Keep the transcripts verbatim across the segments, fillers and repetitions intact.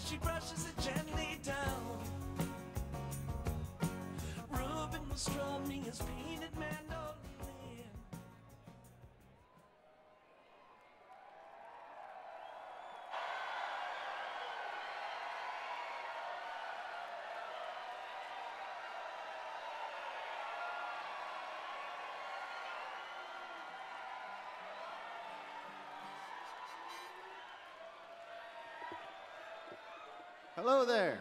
she brushes it gently down. Reuben was strumming his painted mandolin. Hello there.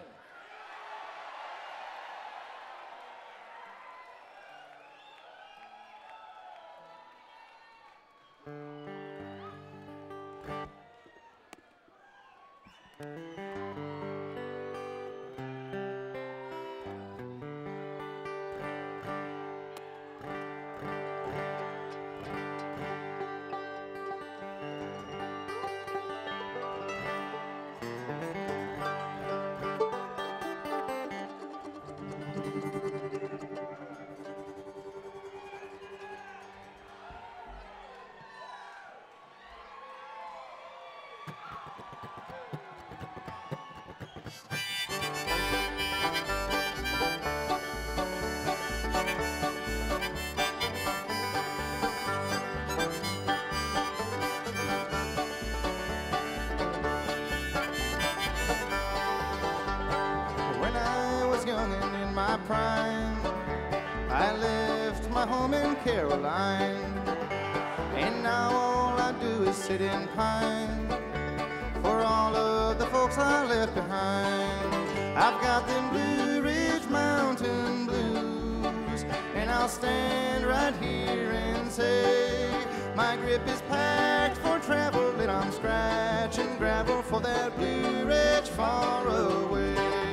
Prime, I left my home in Caroline, and now all I do is sit and pine for all of the folks I left behind. I've got them Blue Ridge Mountain blues, and I'll stand right here and say my grip is packed for travel, and I'm scratching gravel for that Blue Ridge far away.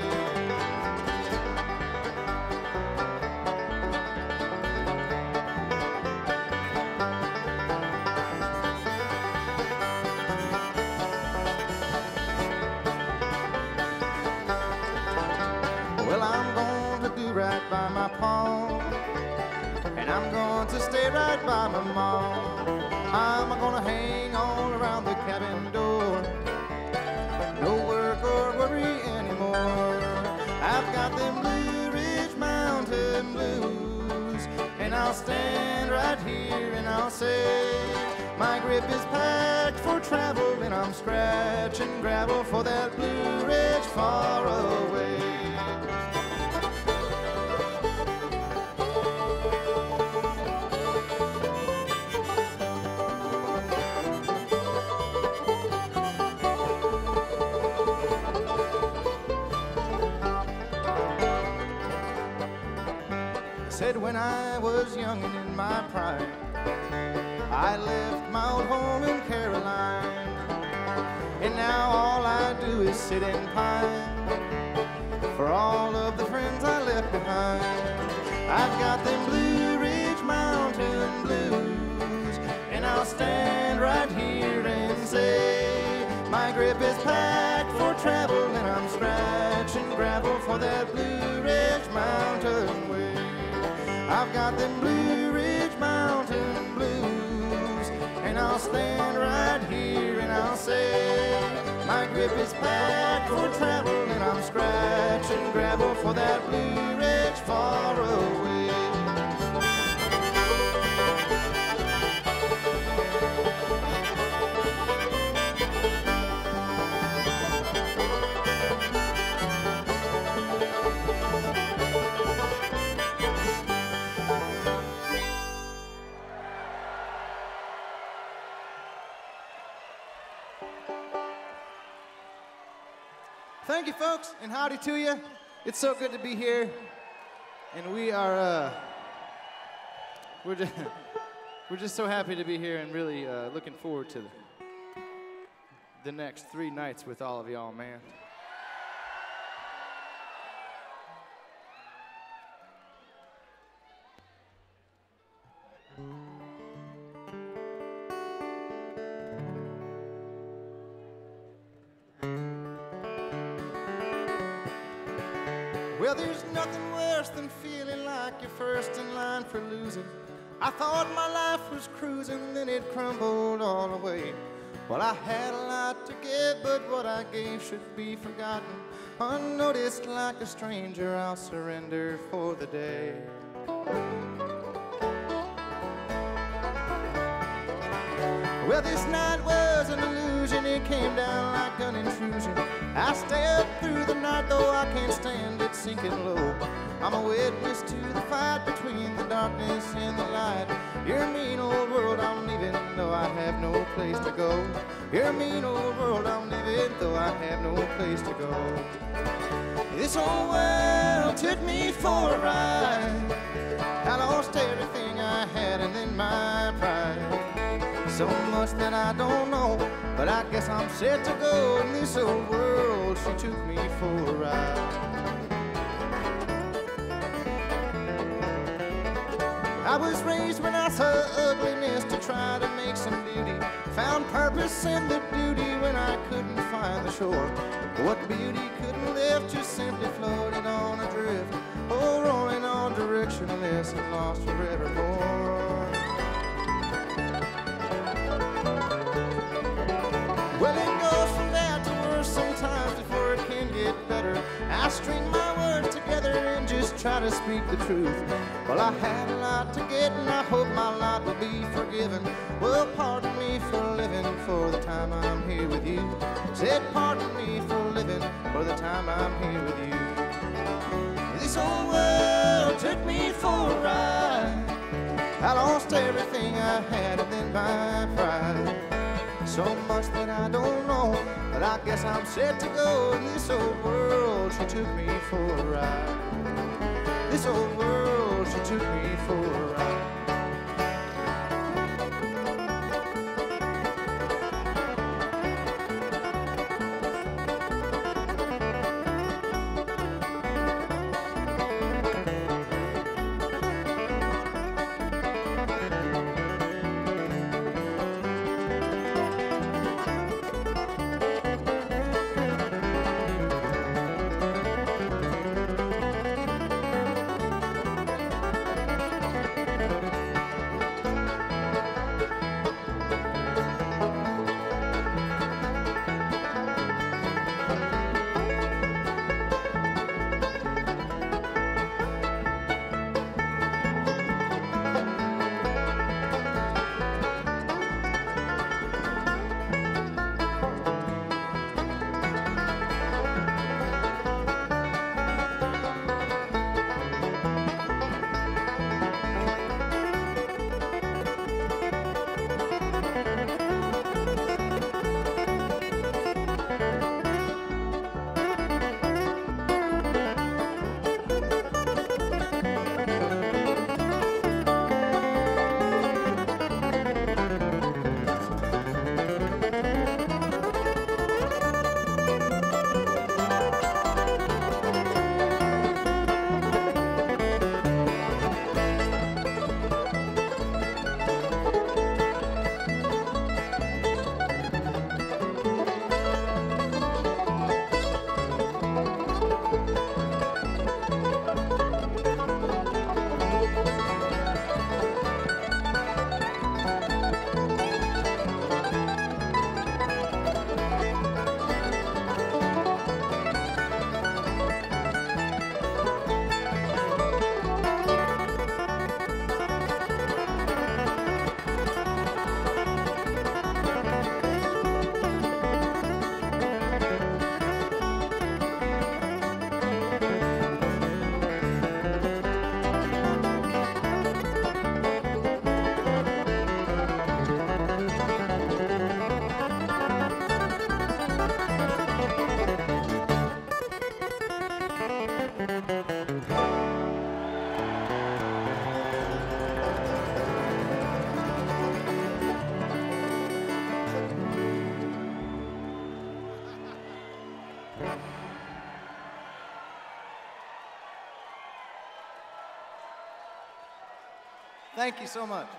Right by my paw, and I'm going to stay right by my mom. I'm gonna hang all around the cabin door, no work or worry anymore. I've got them Blue Ridge Mountain blues, and I'll stand right here and I'll say my grip is packed for travel, and I'm scratching gravel for that Blue Ridge far away. Said when I was young and in my prime, I left my old home in Caroline, and now all I do is sit and pine for all of the friends I left behind. I've got them Blue Ridge Mountain blues, and I'll stand right here and say my grip is packed for travel, and I'm scratching gravel for that Blue Ridge Mountain way. I've got them Blue Ridge Mountain blues, and I'll stand right here and I'll say my grip is packed for travel, and I'm scratching gravel for that Blue Ridge far away. Thank you, folks, and howdy to you. It's so good to be here, and we are uh, we're just we're just so happy to be here, and really uh, looking forward to the, the next three nights with all of y'all, man. Well, there's nothing worse than feeling like you're first in line for losing. I thought my life was cruising, then it crumbled all away. Well, I had a lot lot to give, but what I gave should be forgotten. Unnoticed like a stranger, I'll surrender for the day. Well, this night was an illusion, it came down like an intrusion. I stepped through the night, though I can't stand it sinking low. I'm a witness to the fight between the darkness and the light. Your mean old world, I'm leaving, though I have no place to go. Your mean old world, I'm leaving, though I have no place to go. This whole world took me for a ride. I lost everything I had and then my pride. So much that I don't know, but I guess I'm set to go. In this old world, she took me for a ride. I was raised when I saw ugliness to try to make some beauty. Found purpose in the beauty when I couldn't find the shore. What beauty couldn't lift just simply floated on a drift. Oh, rolling on directionless and lost forevermore. Well, it goes from bad to worse sometimes before it can get better. I string my words together and just try to speak the truth. Well, I had a lot to get and I hope my lot will be forgiven. Well, pardon me for living for the time I'm here with you. Said pardon me for living for the time I'm here with you. This whole world took me for a ride. I lost everything I had and then my pride. So much that I don't know, but I guess I'm set to go. In this old world, she took me for a ride. This old world, she took me for a ride. Thank you so much.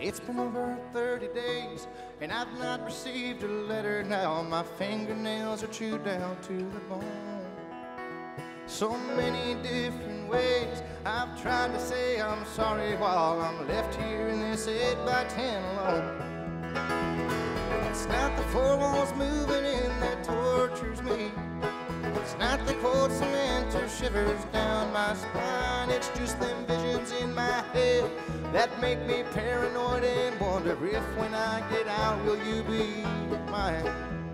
It's been over thirty days, and I've not received a letter now. My fingernails are chewed down to the bone. So many different ways I've tried to say I'm sorry while I'm left here in this eight by ten alone. It's not the four walls moving in that tortures me. It's not the cold cement or shivers down my spine. It's just them visions in my head that make me paranoid and wonder if when I get out will you be mine.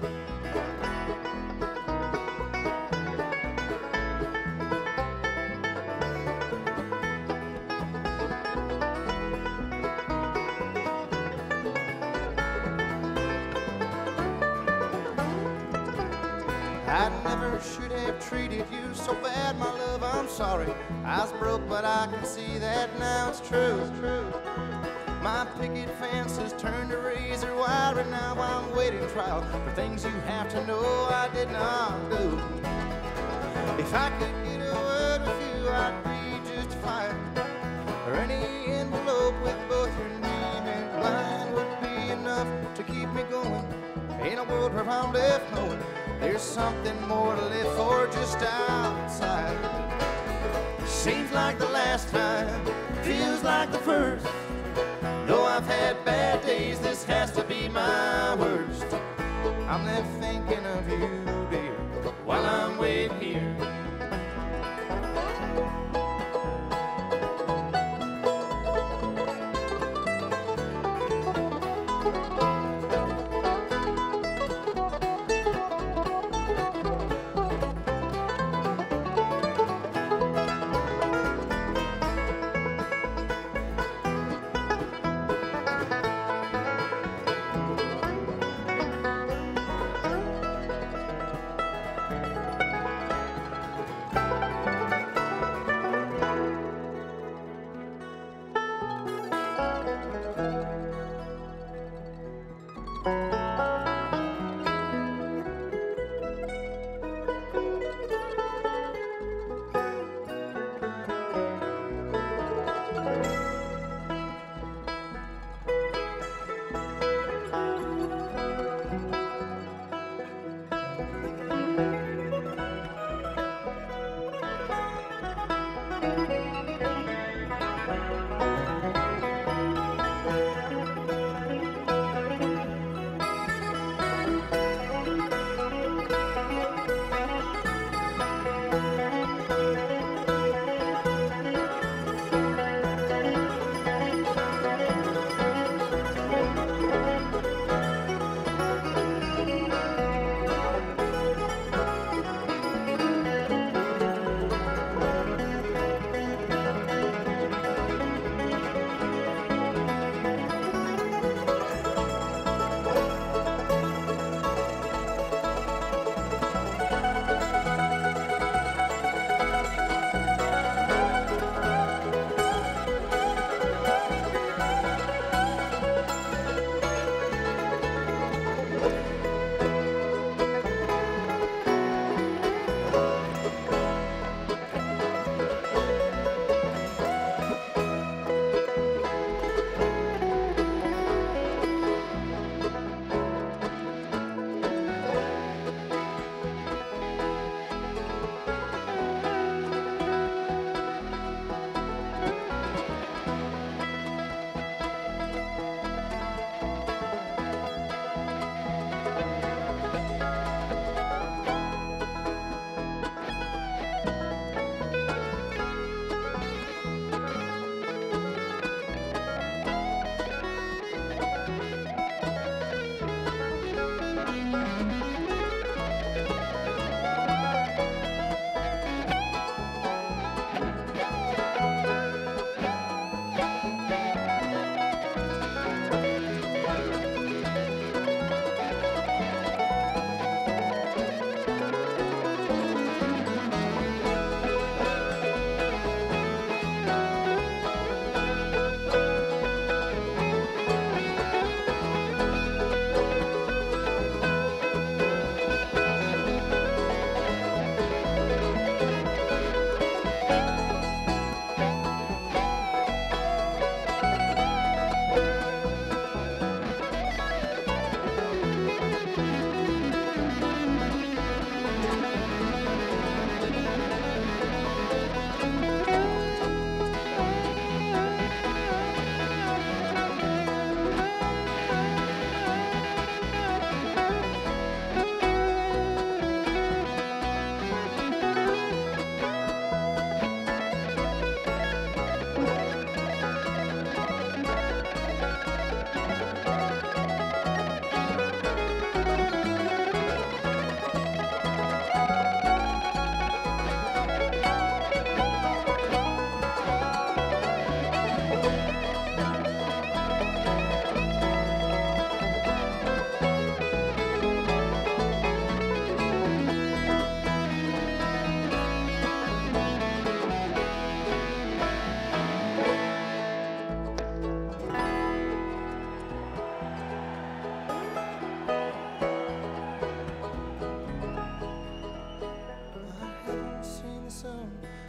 I never should have treated you so bad, my love, I'm sorry. I was broke, but I can see that now it's true. It's true. My picket fence has turned a razor wire, and now I'm waiting trial for things you have to know I did not do. If I could get a word with you, I'd be just fine. Or any envelope with both your name and mine would be enough to keep me going. In a world where I'm left knowing there's something more to live for just outside. Seems like the last time, feels like the first. Though I've had bad days, this has to be my worst. I'm left thinking of you, dear, while I'm waiting here.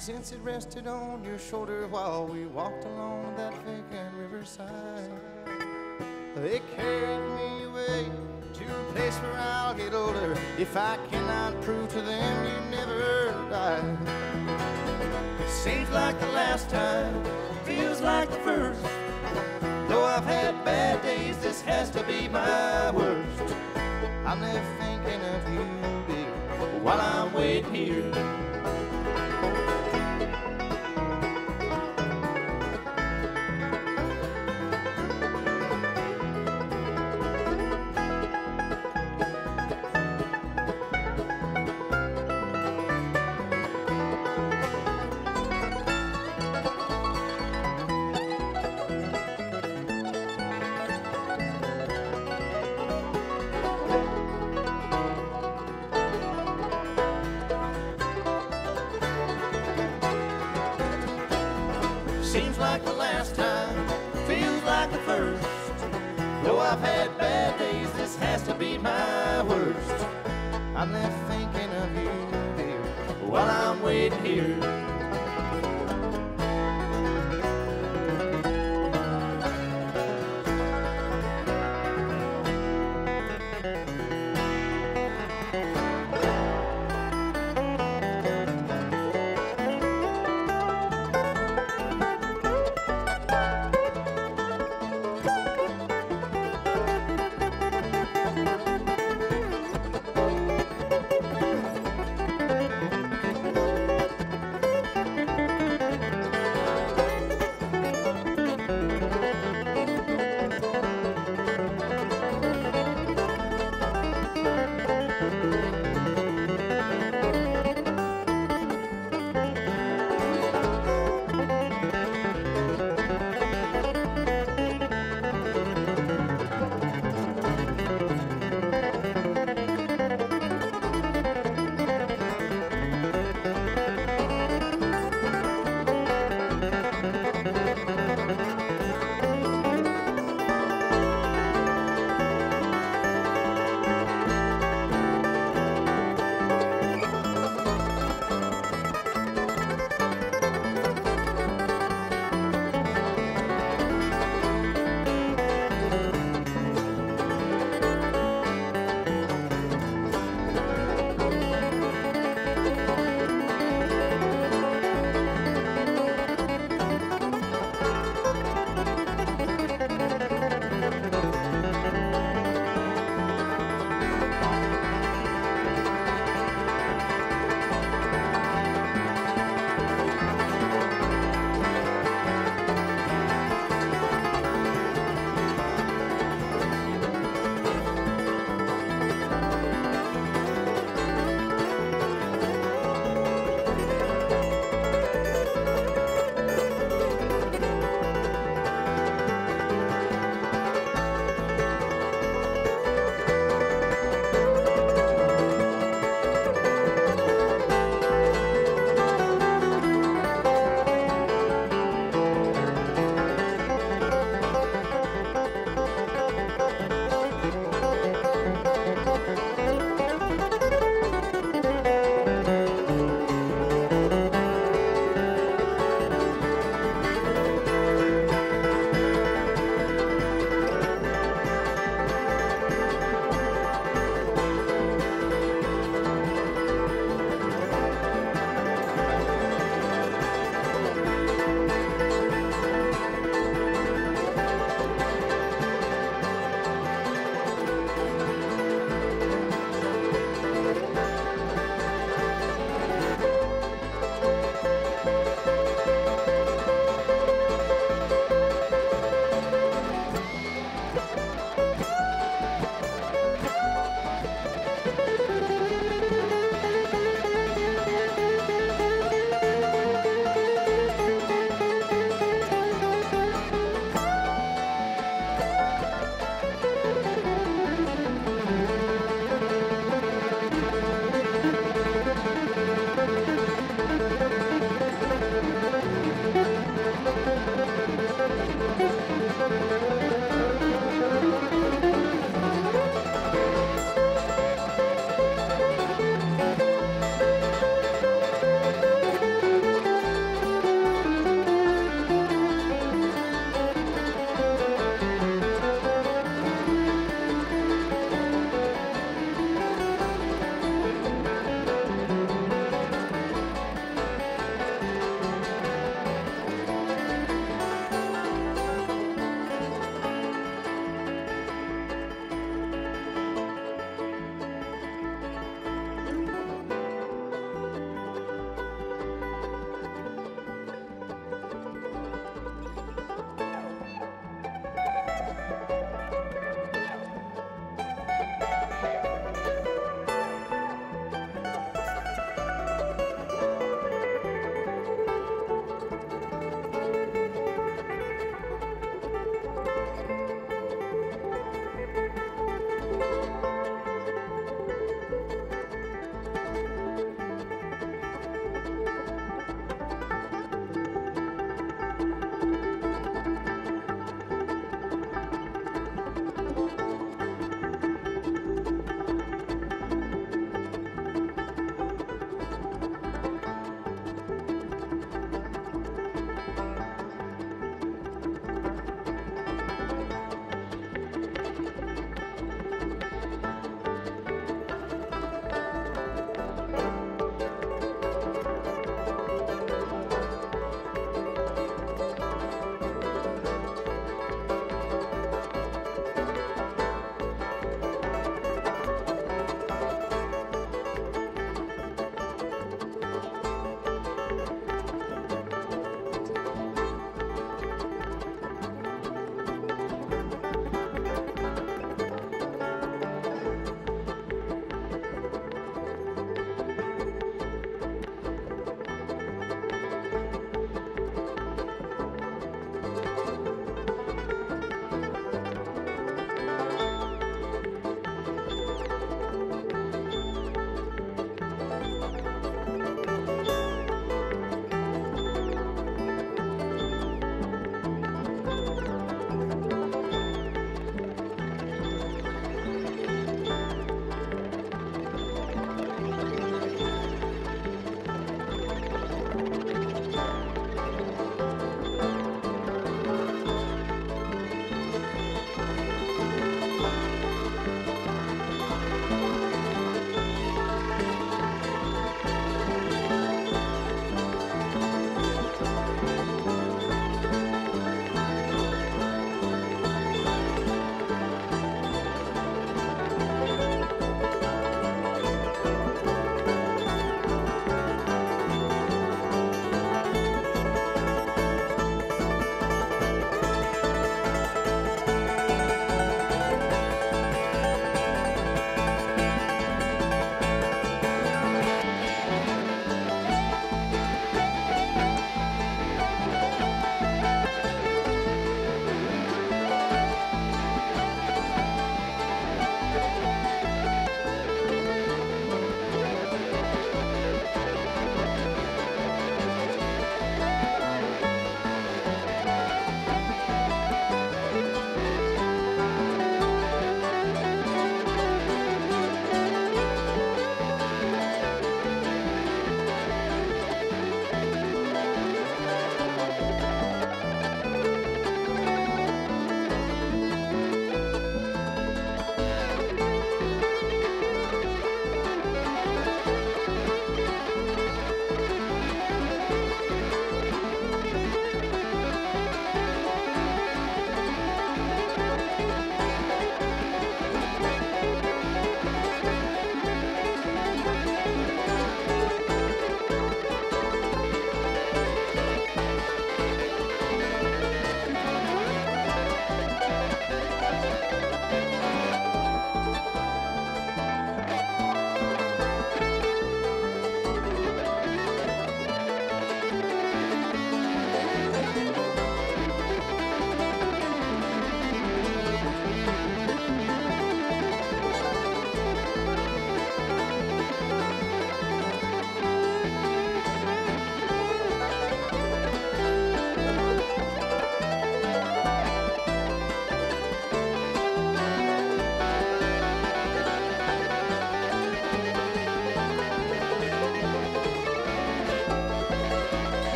since it rested on your shoulder while we walked along that vacant riverside. They carried me away to a place where I'll get older if I cannot prove to them you never died. Seems like the last time, feels like the first. Though I've had bad days, this has to be my worst. I'm left thinking of you, dear, while I'm waiting here. Seems like the last time, feels like the first. Though I've had bad days, this has to be my worst. I'm left thinking of you, dear, while I'm waiting here.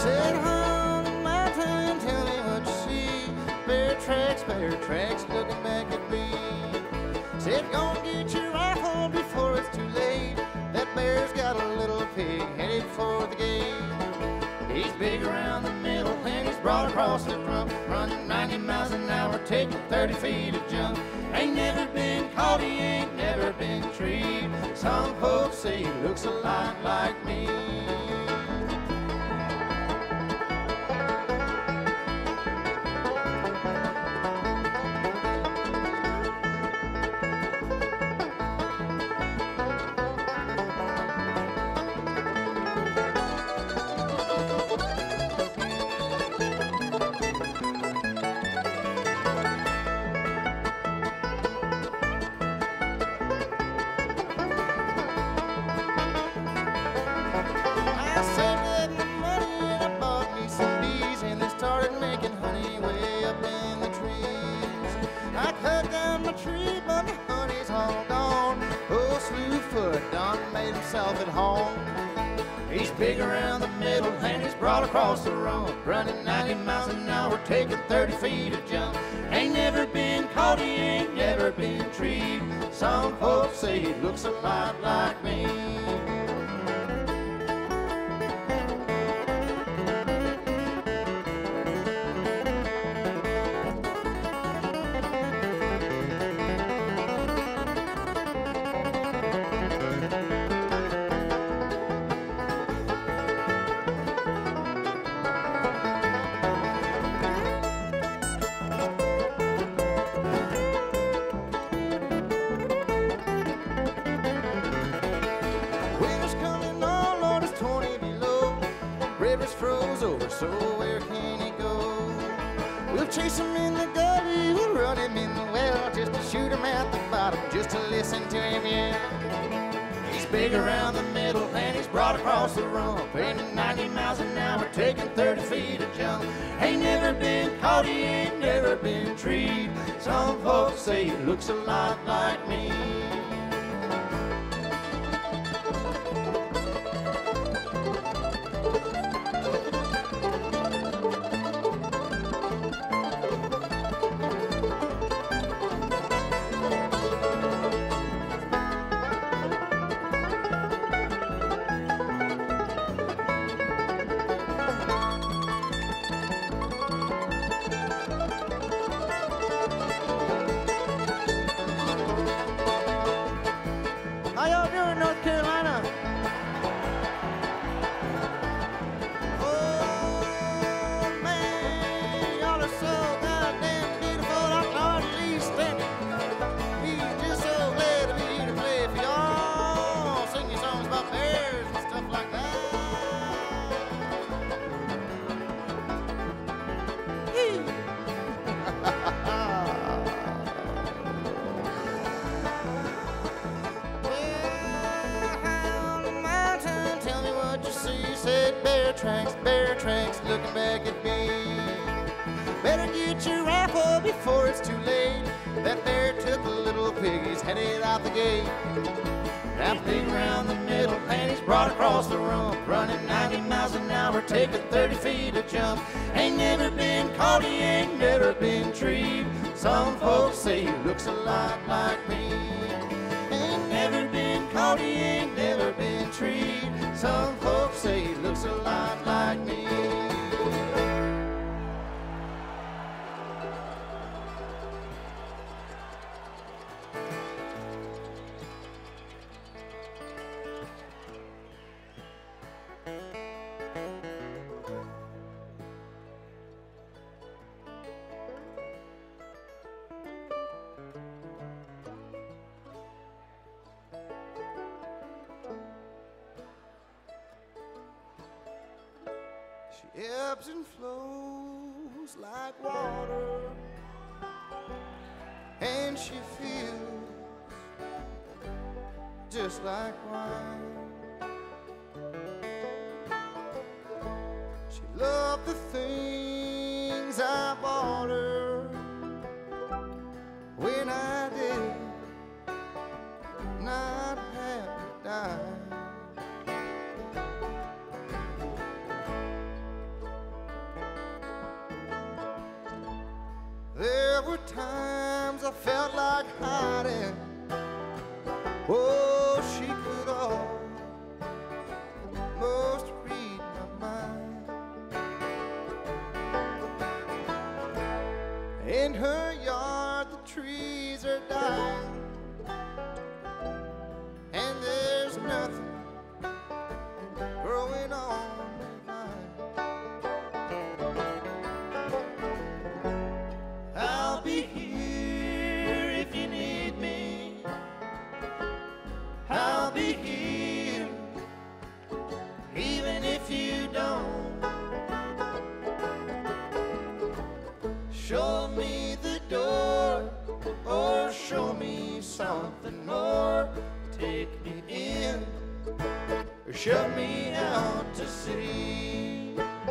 Said, on the mountain, tell me what you see. Bear tracks, bear tracks, looking back at me. Said, go and get your rifle before it's too late. That bear's got a little pig headed for the gate. He's big around the middle and he's broad across the rump, running ninety miles an hour, taking thirty feet of jump. Ain't never been caught, he ain't never been treed. Some folks say he looks a lot like me. At home. He's big around the middle and he's broad across the rump, running ninety miles an hour, taking thirty feet of jump. Ain't never been caught, he ain't never been treed. Some folks say he looks a lot like me. Froze over, so where can he go? We'll chase him in the gully, we'll run him in the well, just to shoot him at the bottom, just to listen to him yell. He's big around the middle and he's broad across the rump, aiming ninety miles an hour, taking thirty feet of jump. Ain't never been caught, he ain't never been treed. Some folks say he looks a lot like me. Tracks, bear tracks, looking back at me. Better get your rifle before it's too late. That bear took a little pig, he's headed out the gate. Now big around the middle and he's broad across the rump, running ninety miles an hour, taking thirty feet of jump. Ain't never been caught, he ain't never been treed. Some folks say he looks a lot like me. Ain't never been caught, he ain't never been treed. Some folks say he looks a lot like me. She ebbs and flows like water, and she feels just like wine. She loved the things I bought her when I did not have to die. were times I felt like hiding. Oh, she could almost read my mind. In her yard, the trees are dying, and there's nothing growing on the vine. I'll be here if you need me. I'll be here even if you don't. Show me the door or show me something more. Take me in or shove me out to sea.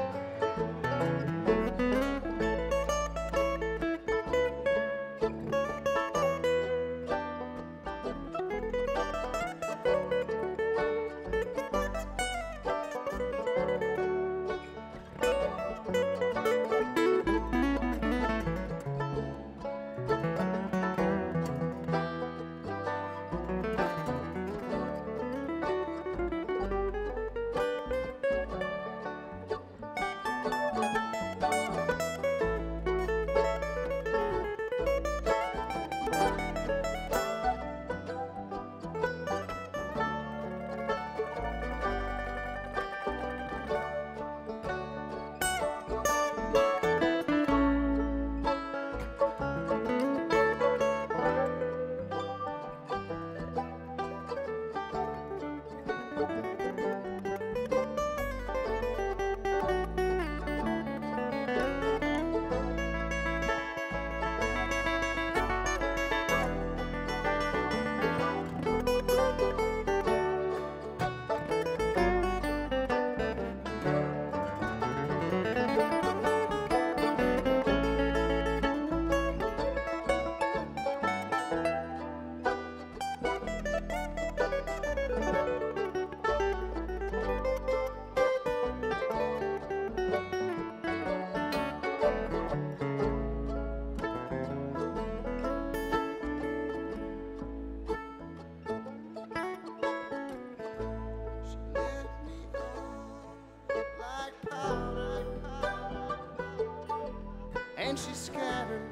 And she scattered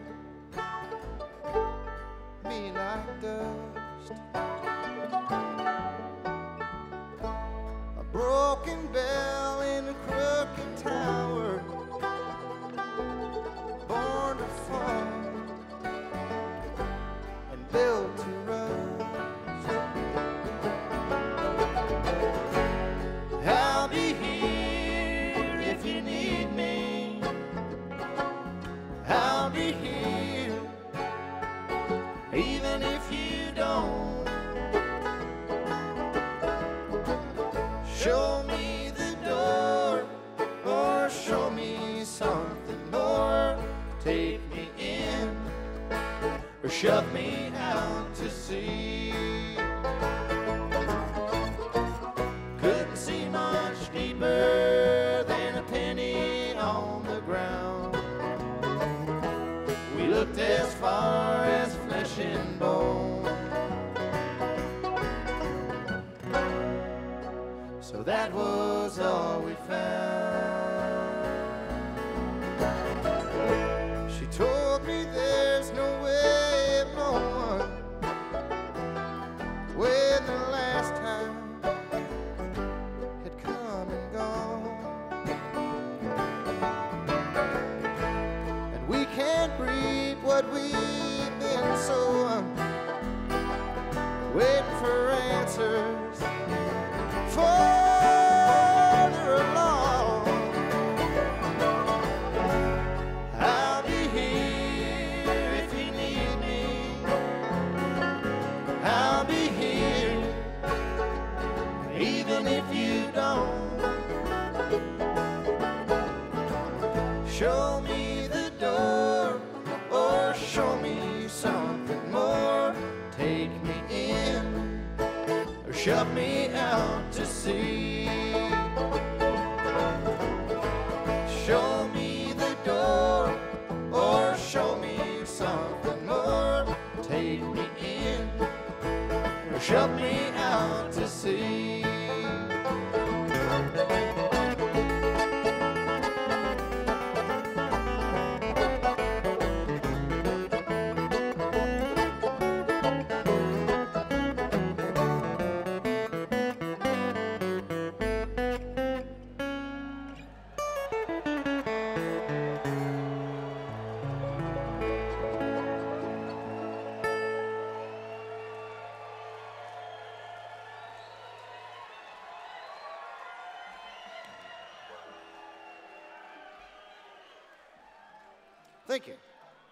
me like dust. A broken bell in a crooked tower, born to fall and built to rust. I'll be here if you need me. I'll be here even if you don't. Show me the door or show me something more. Take me in or shove me out to sea. Couldn't see much deeper than a penny on the ground. We looked as far as flesh and bone. So that was all we found. She told me there's no way of knowing when the last time had come and gone. And we can't reap what we've been sowing, waiting for answers farther along. I'll be here if you need me. I'll be here even if you don't. Show me the door or show me something more. Take me in or shove me out to sea. Show me the door or show me something Thank you.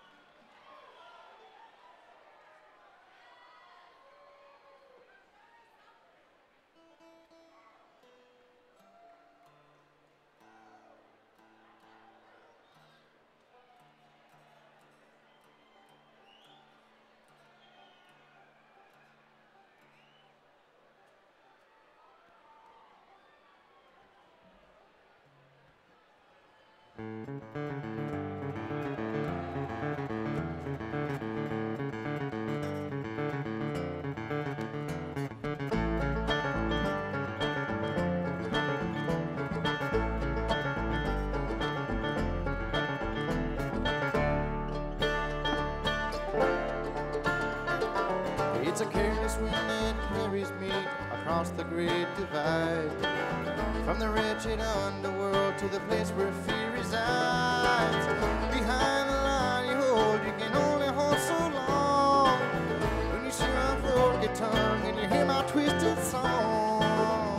It's a careless wind that carries me across the great divide, from the wretched underworld to the place where fear resides. Behind the line you hold, you can only hold so long. When you see my broken tongue and you hear my twisted song,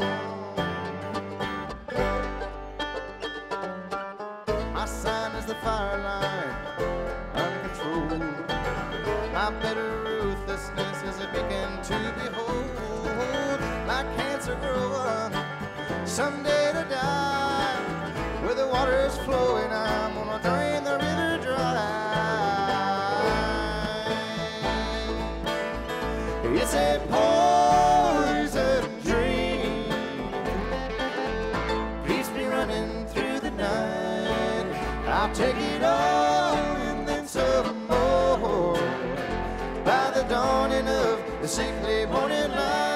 my sign is the fire line, uncontrolled. My bitter ruthlessness is a beacon to behold. Like cancer growing, someday to die. Where the water is flowing, I'm gonna drain the river dry. It's a poison dream keeps me running through the night. I'll take it all and then some more. By the dawning of the sickly morning light.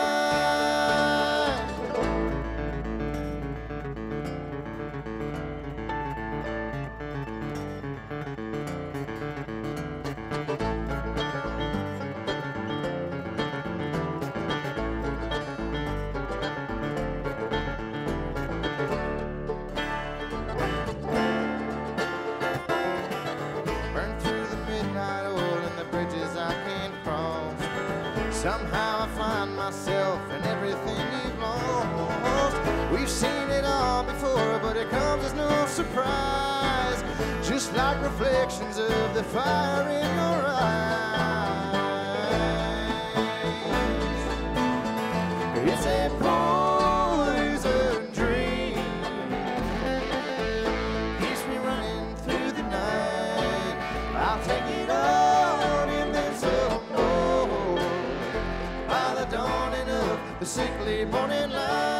Burn through the midnight oil and the bridges I can't cross. Somehow I find myself in everything you've lost. We've seen it all before, but it comes as no surprise. Just like reflections of the fire in your eyes. It's a poison dream keeps me running through the night. I'll take it all and then some more. By the dawning of the sickly morning light.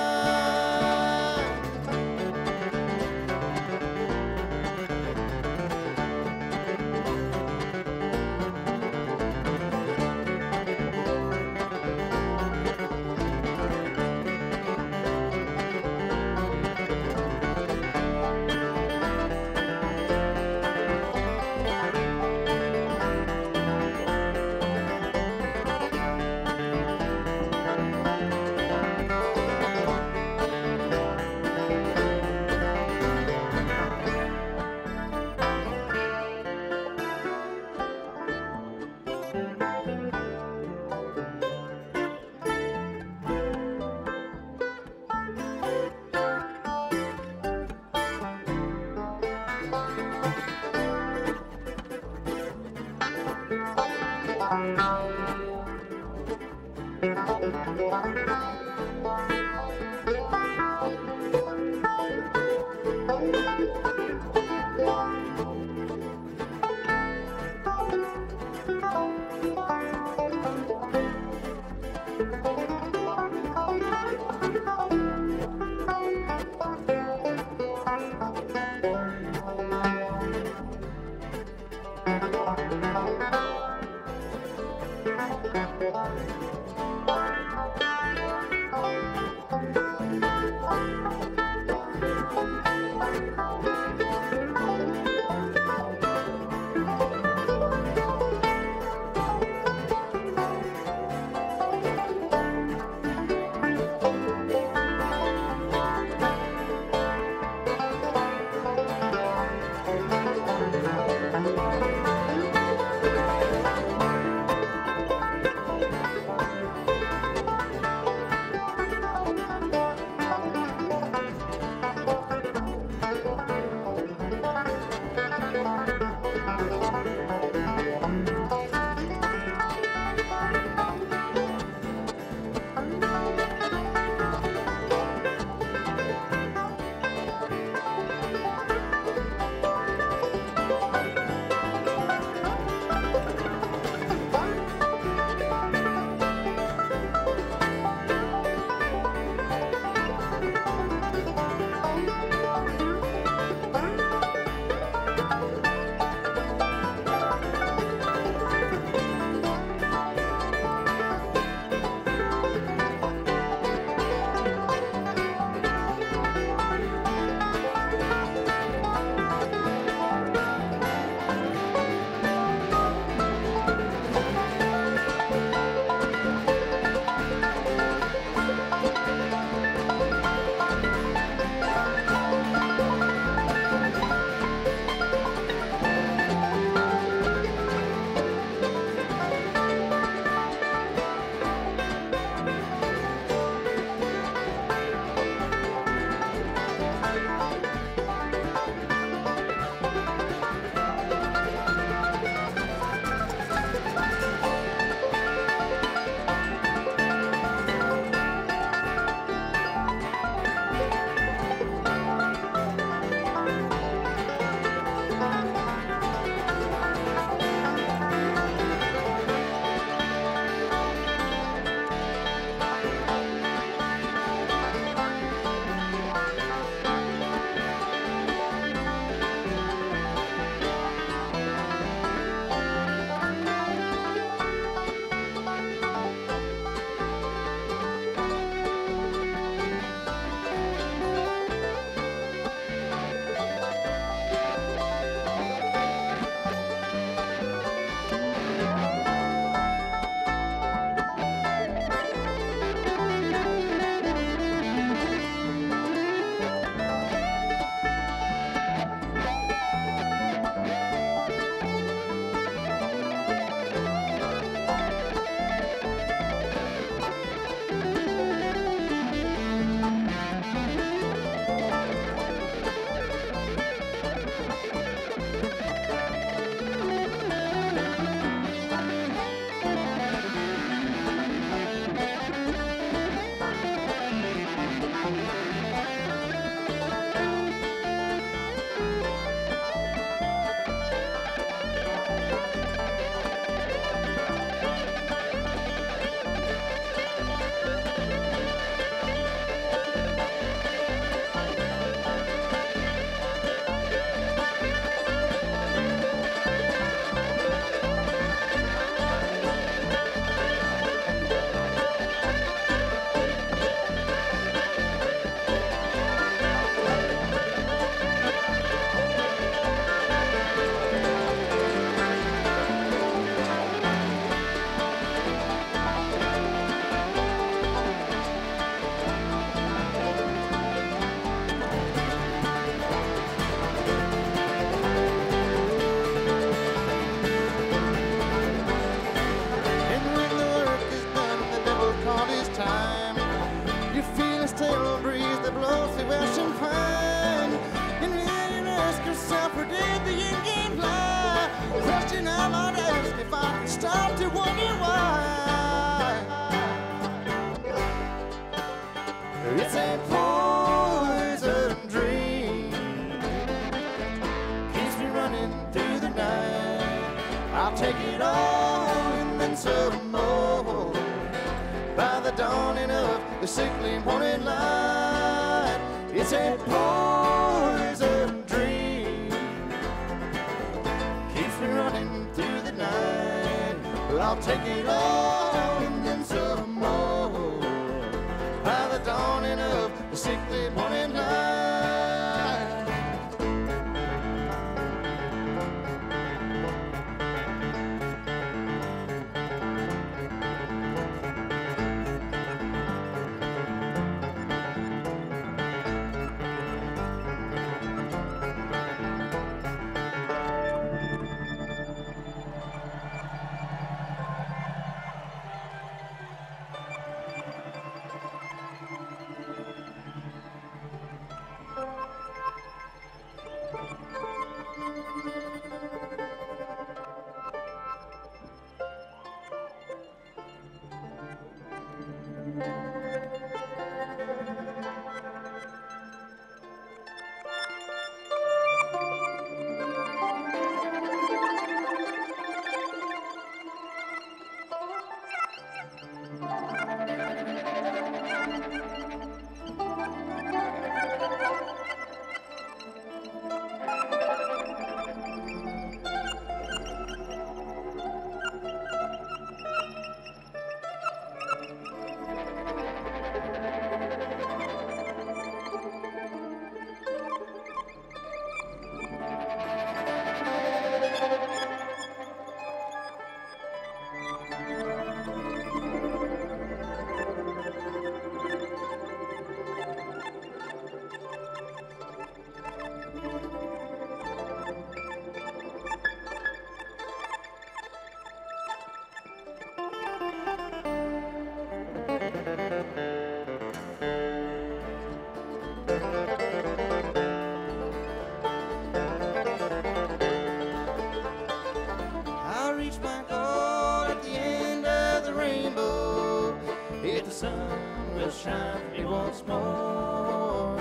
I'll take it all and then some more. By the dawning of the sickly morning light, it's a poison dream, keeps me running through the night. Well, I'll take it all and then some more. By the dawning of the sickly morning light. I'll reach my goal at the end of the rainbow, if the sun will shine for me once more.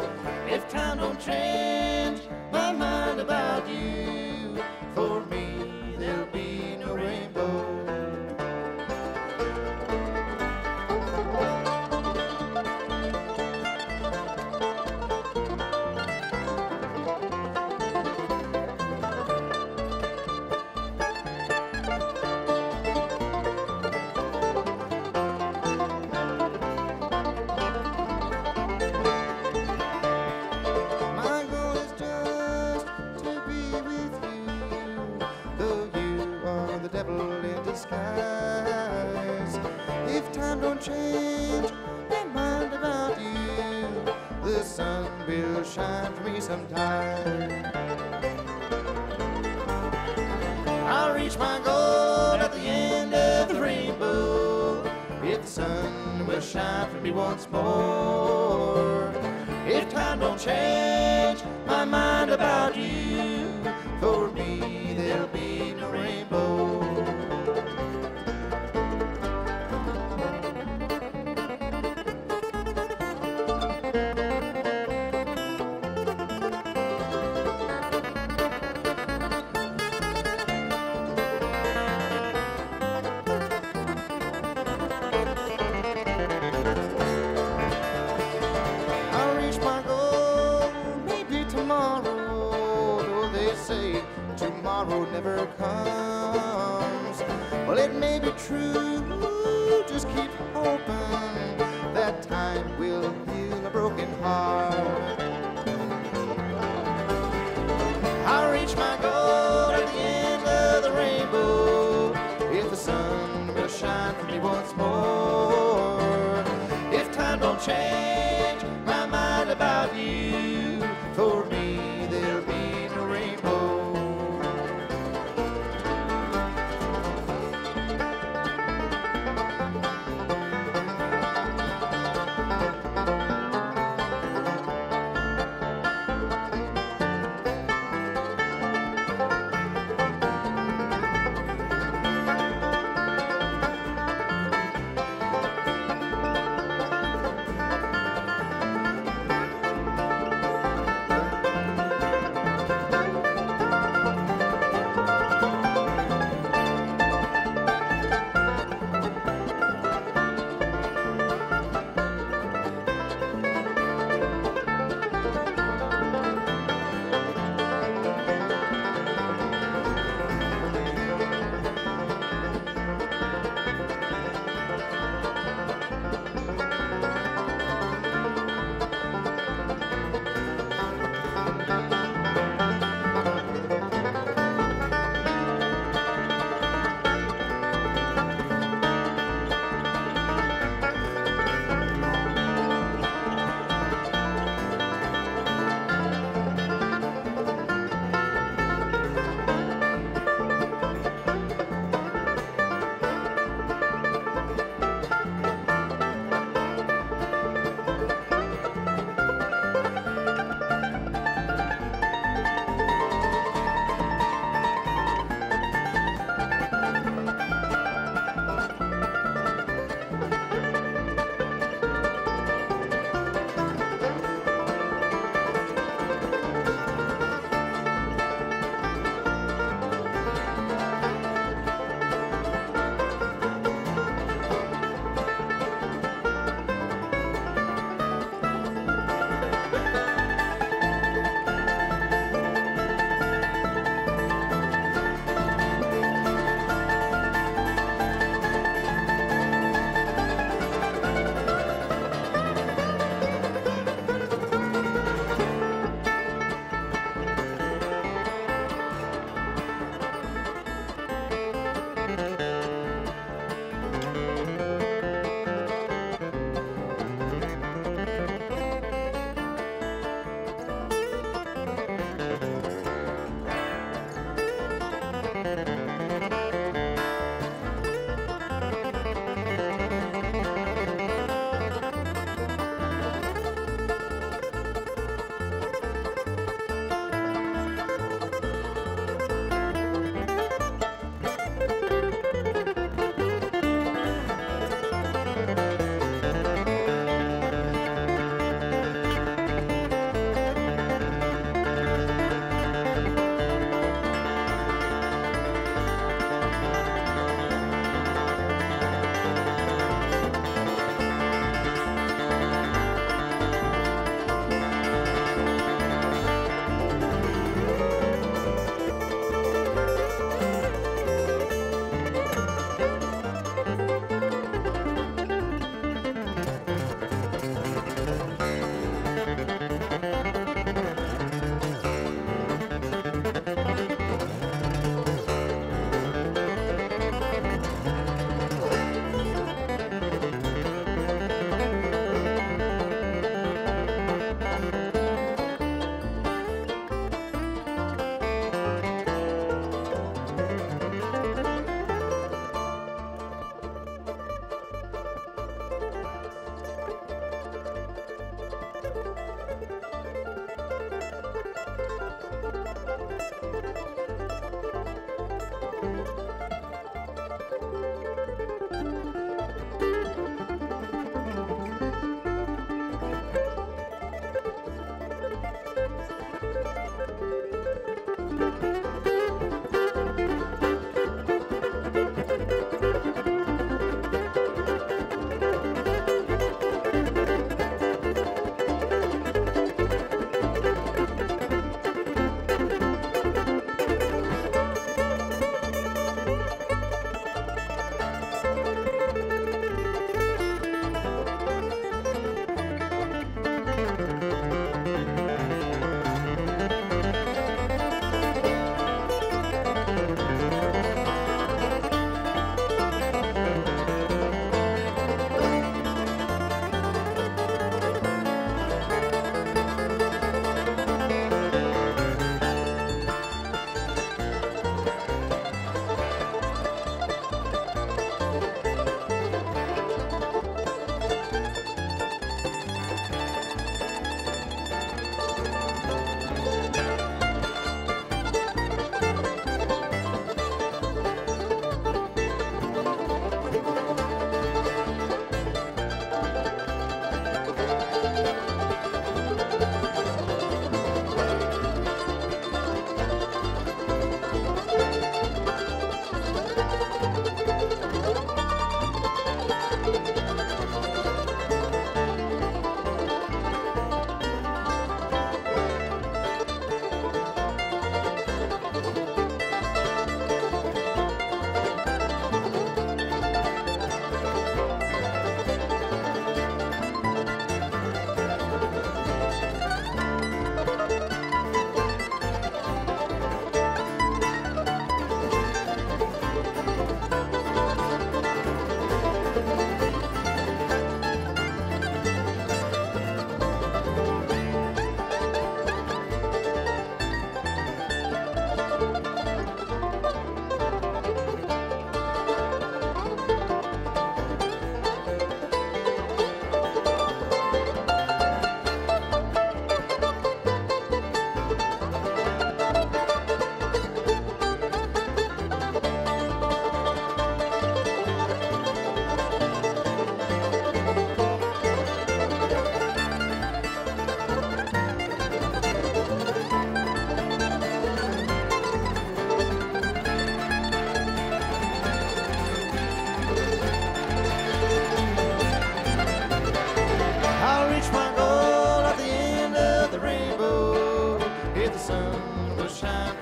If time don't change my mind about you, for me there'll be no rainbow. If time don't change my mind about you, the sun will shine for me sometime. I'll reach my goal at the end of the rainbow, if the sun will shine for me once more. If time don't change my mind about you, for me there'll be no rainbow. Tomorrow never comes. Well, it may be true, just keep hoping that time will heal a broken heart. I'll reach my goal at the end of the rainbow, if the sun will shine for me once more. If time don't change my mind about you, for me there'll be no rainbow.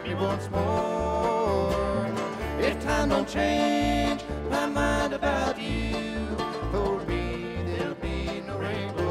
me once more. If time don't change my mind about you, for me there'll be no rainbow.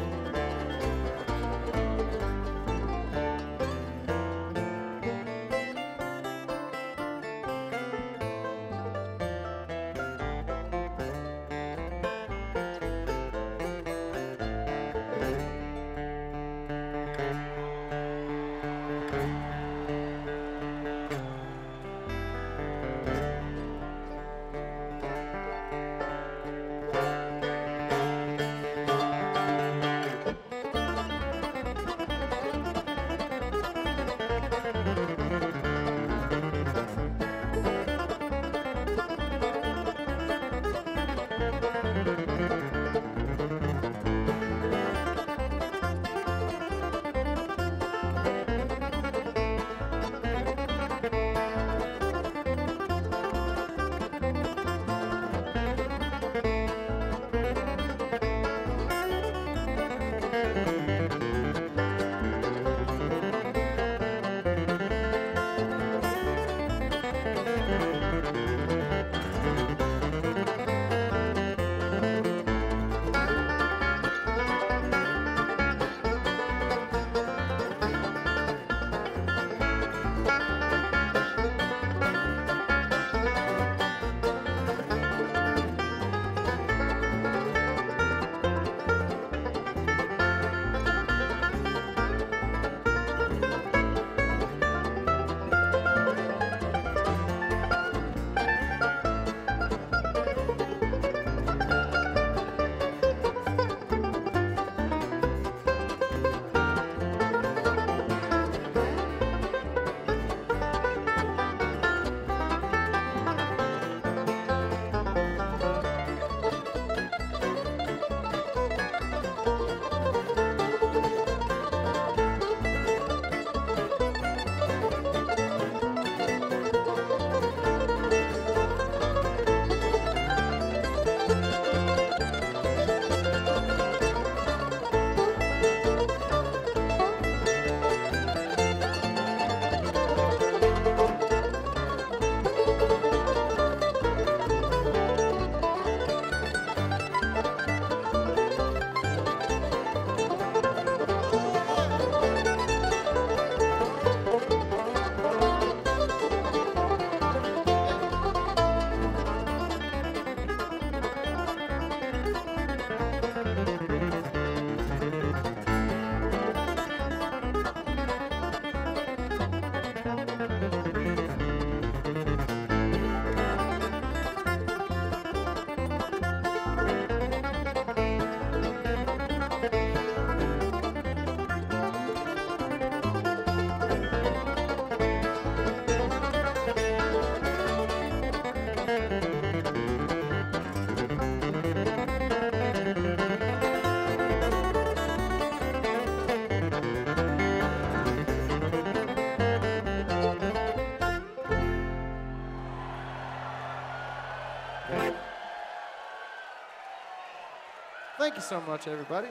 Thank you so much, everybody.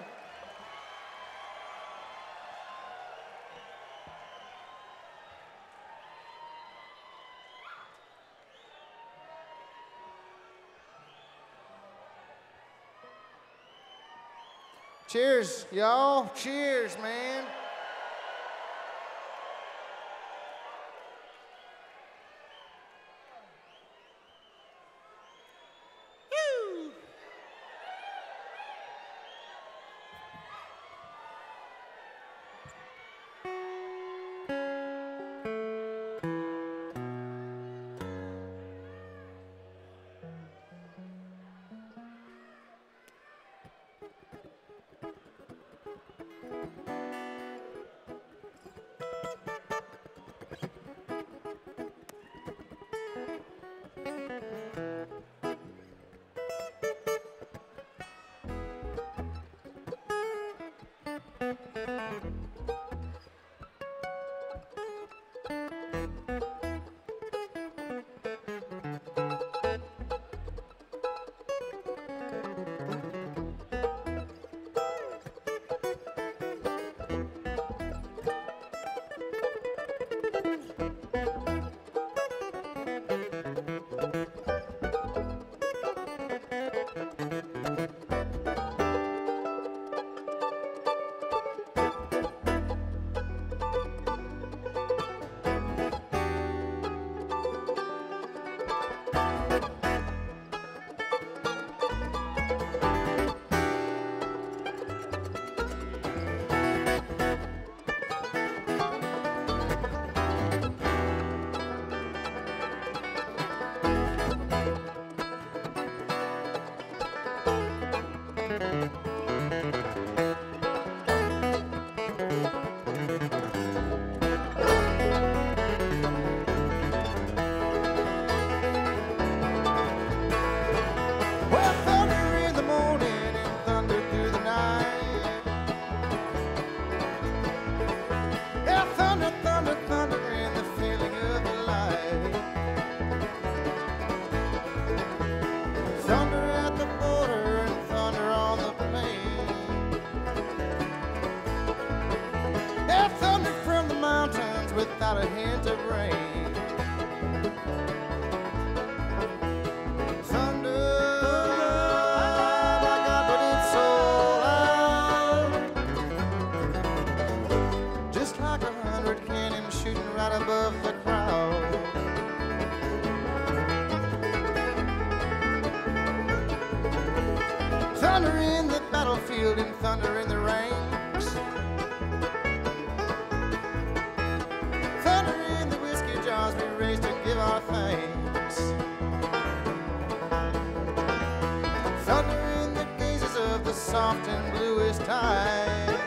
Cheers, y'all. Cheers, man. Woo! without a hint of rain. Thunder, like God put its soul out, just like a hundred cannons shooting right above the crowd. Thunder in the battlefield and thunder in the ranks. Thunder in the whiskey jars we raise to give our thanks. Thunder in the gazes of the soft and bluest tide.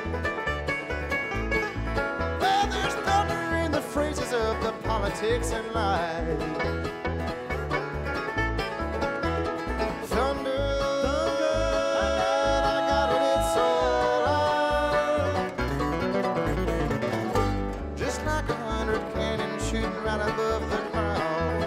Well, there's thunder in the phrases of the politics and lies. Right above the crowd.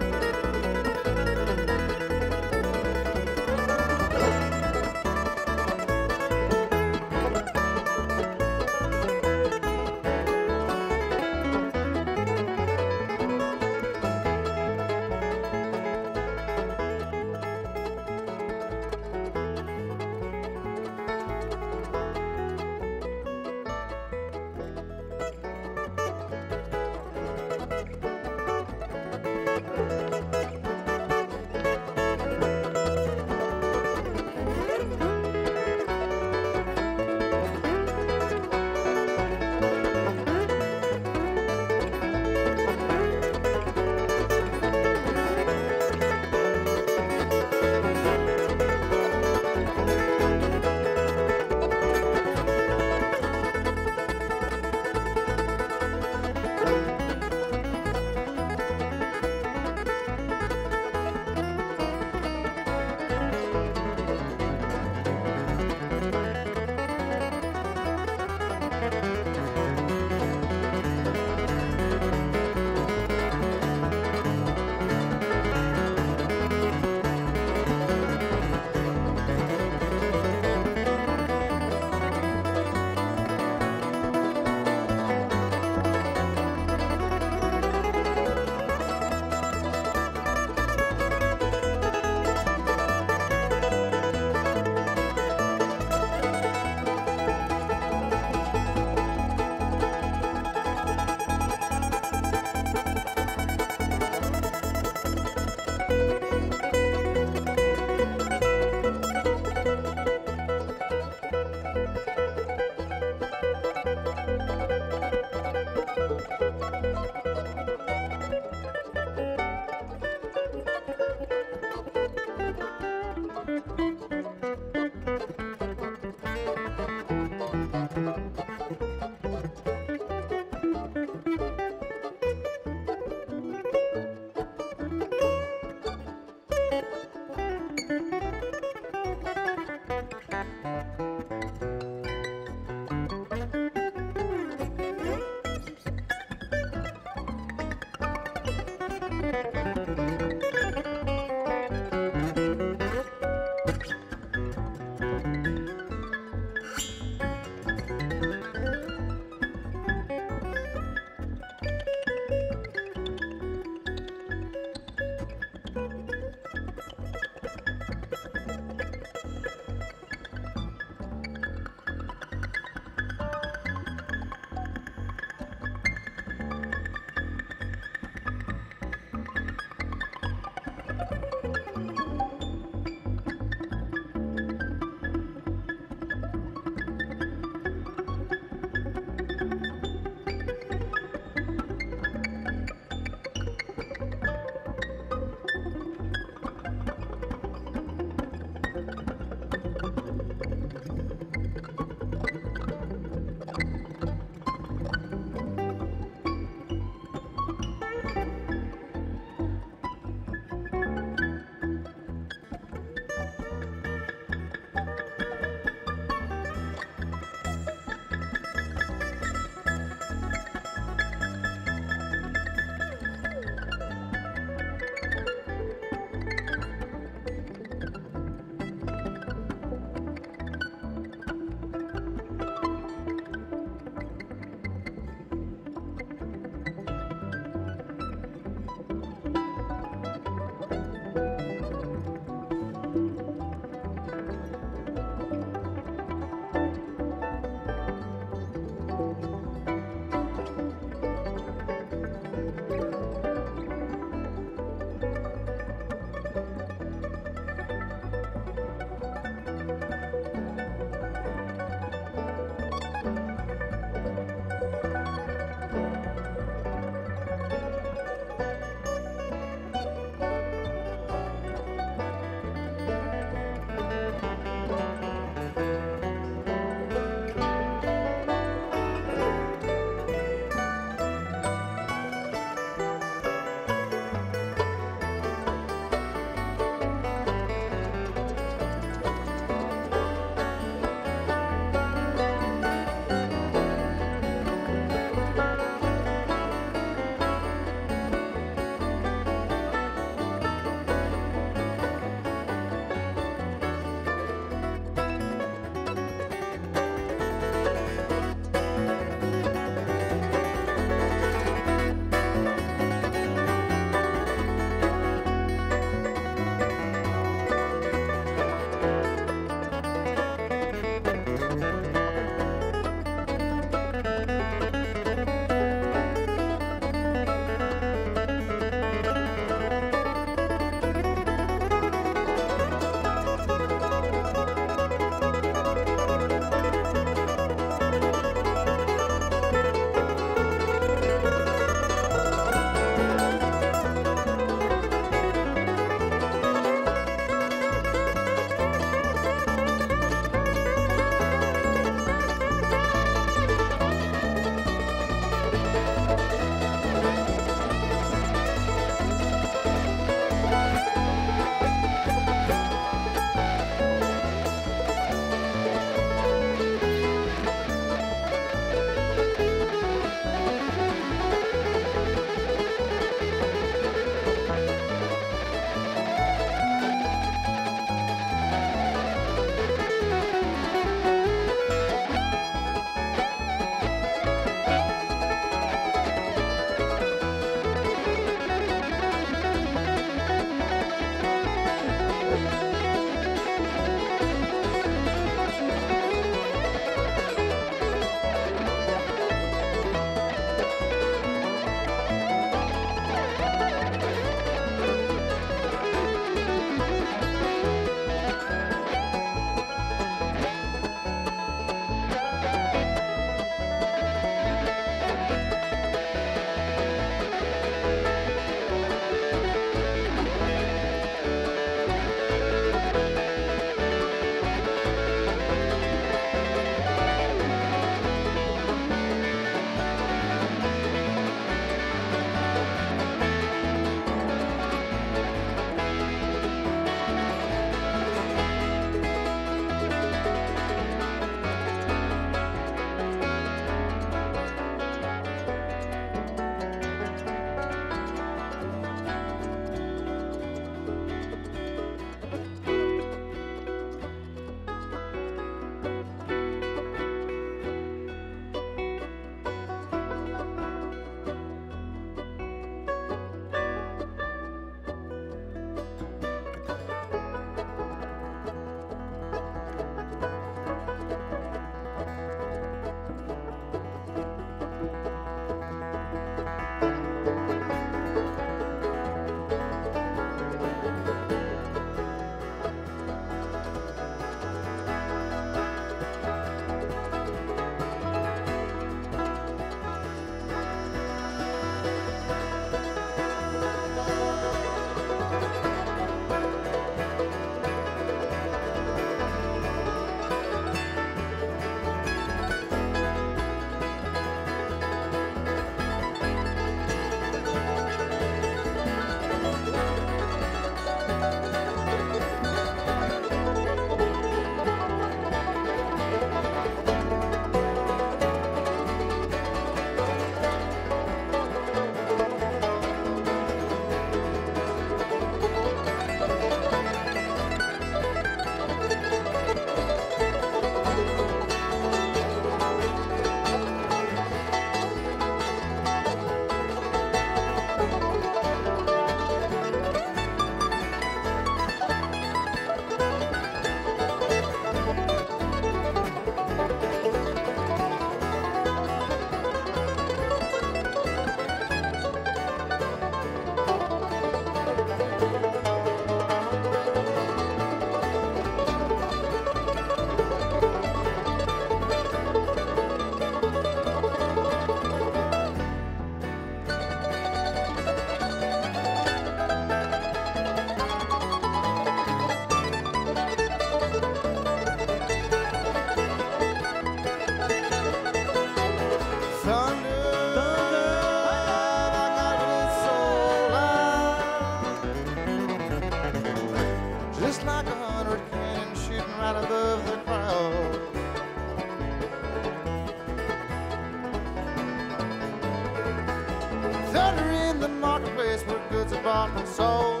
and soul.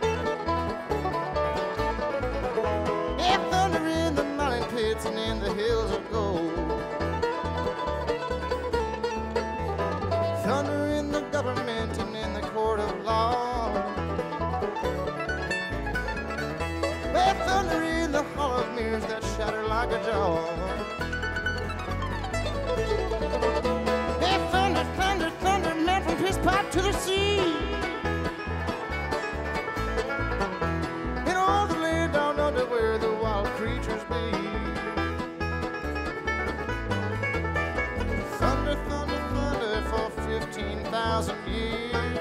Yeah, thunder in the mountain pits and in the hills of gold. Thunder in the government and in the court of law. Yeah, thunder in the hollow mirrors that shatter like a jaw. Yeah, thunder, thunder, thunder, man, from piss pot to the sea. And all the land down under where the wild creatures be. Thunder, thunder, thunder for fifteen thousand years.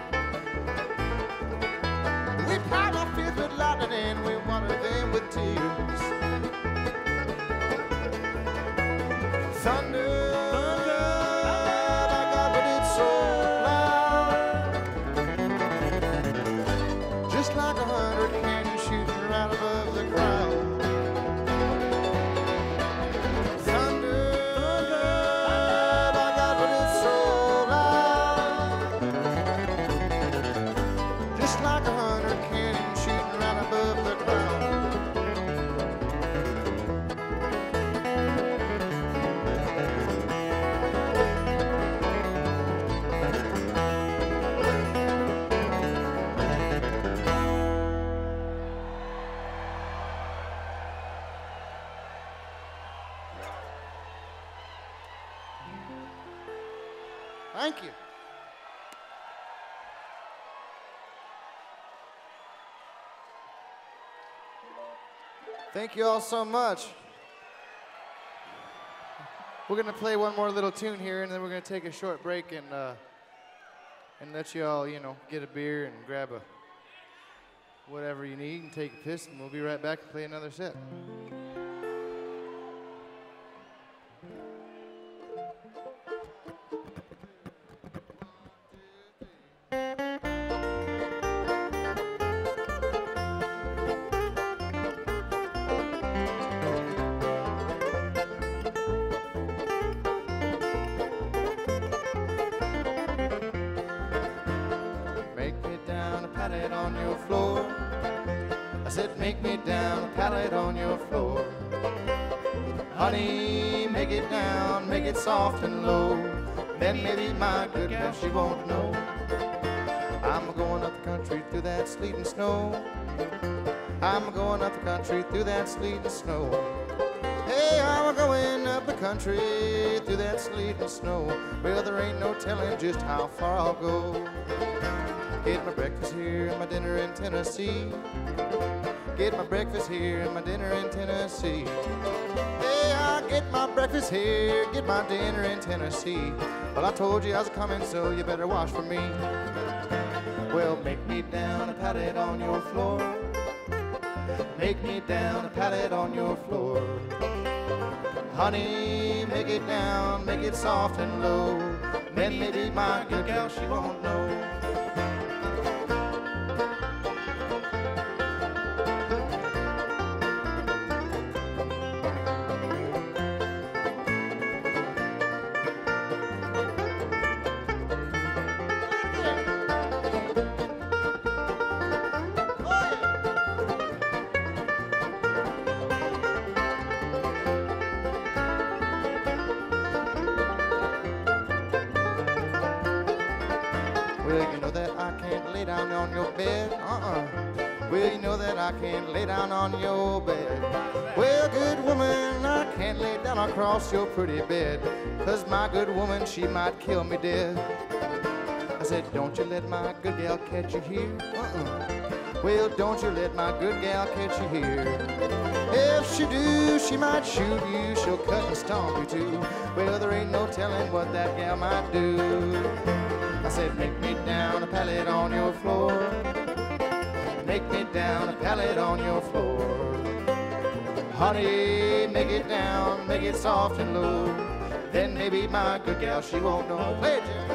We pound our fields with lightning and we water them with tears. Thunder, thunder, by God, but it's so loud. Just like a hundred cannons shooting right above the crowd. Thunder, thunder, by God, but it's so loud. Just like a hundred cannons shooting right above the crowd. Thank you. Thank you all so much. We're gonna play one more little tune here, and then we're gonna take a short break and uh, and let you all, you know, get a beer and grab a whatever you need and take a piss, and we'll be right back and play another set. Make me down a pallet on your floor. I said, make me down a pallet on your floor. Honey, make it down, make it soft and low. Then maybe my good girl, she won't know. I'm going up the country through that sleet and snow. I'm going up the country through that sleet and snow. Hey, I'm going up the country through that sleet and snow. Well, there ain't no telling just how far I'll go. Get my breakfast here and my dinner in Tennessee. Get my breakfast here and my dinner in Tennessee. Hey, I get my breakfast here, get my dinner in Tennessee. Well, I told you I was coming, so you better watch for me. Well, make me down a pallet on your floor. Make me down a pallet on your floor. Honey, make it down, make it soft and low. Then maybe my good gal, she won't know. Well, you know that I can't lay down on your bed. Uh-uh. Well, you know that I can't lay down on your bed. Well, good woman, I can't lay down across your pretty bed, 'cause my good woman, she might kill me dead. I said, don't you let my good gal catch you here. Uh-uh. Well, don't you let my good gal catch you here. If she do, she might shoot you, she'll cut and stomp you too. Well, there ain't no telling what that gal might do. I said, make me down a pallet on your floor. Make me down a pallet on your floor. Honey, make it down, make it soft and low. Then maybe my good gal, she won't know. Play it, Jerry.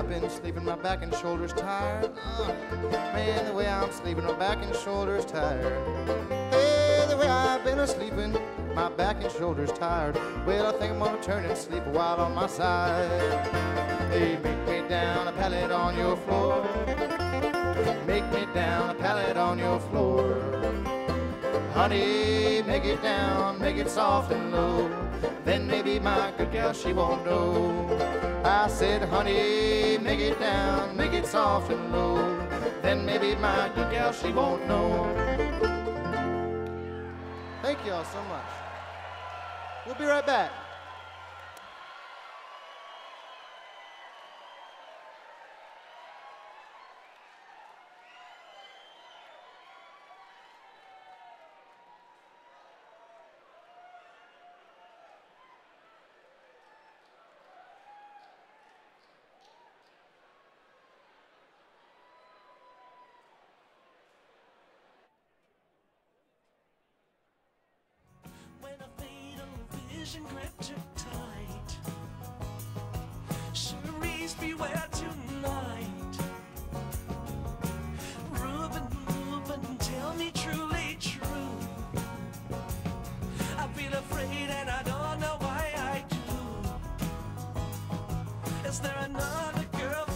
I've been sleeping, my back and shoulders tired. Uh, man, the way I'm sleeping, my back and shoulders tired. Hey, the way I've been a-sleeping, my back and shoulders tired. Well, I think I'm gonna turn and sleep a while on my side. Hey, make me down a pallet on your floor. Make me down a pallet on your floor. Honey, make it down, make it soft and low. Then maybe my good gal, she won't know. I said, honey, make it down, make it soft and low. Then maybe my good gal, she won't know. Thank y'all so much. We'll be right back. When a fatal vision gripped her tight, Cherise, beware tonight. Reuben, Reuben, tell me truly true. I feel afraid and I don't know why I do. Is there another girl